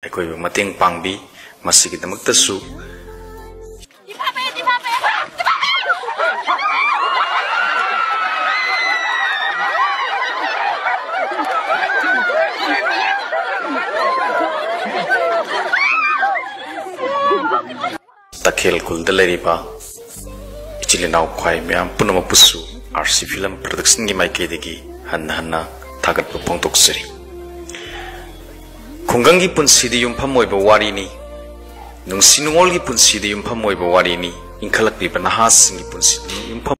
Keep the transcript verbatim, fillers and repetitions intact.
ꯑꯩꯈꯣꯏꯕꯨ ꯃꯇꯦꯡ ꯄꯥꯡꯕꯤ ꯃꯁꯤꯒꯤꯗꯃꯛꯇꯁꯨ Takhel Khulda Leriba Ichilinau Kwai Miam Punamapusu R C Film Production gi Maikedegi Hanna Hanna Thagat Pongtok Seri Khungangi Punsidi Yumpam Moiba Warini Nungsinungol gi Punsidi Yumpam Moiba Warini Inkhalak Pipa Nahas Singi Punsidi Yumpam